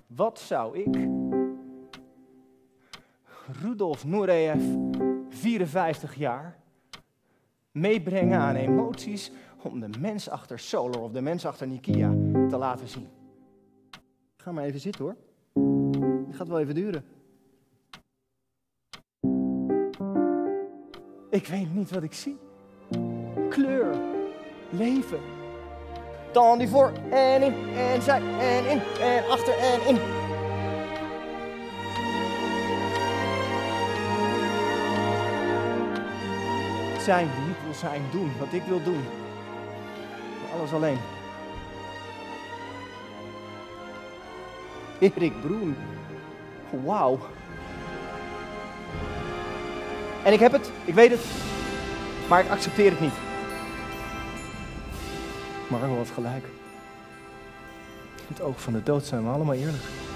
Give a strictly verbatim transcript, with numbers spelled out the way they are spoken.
Wat zou ik, Rudolf Nureyev, vierenvijftig jaar, meebrengen aan emoties om de mens achter Solar of de mens achter Nikia te laten zien? Ga maar even zitten hoor. Het gaat wel even duren. Ik weet niet wat ik zie. Kleur, leven. Dan die voor en in en zij en in en achter en in. Zijn wie ik wil zijn, doen wat ik wil doen. Alles alleen. Erik Broen. Wauw. En ik heb het, ik weet het, maar ik accepteer het niet. Margot had gelijk. In het oog van de dood zijn we allemaal eerlijk.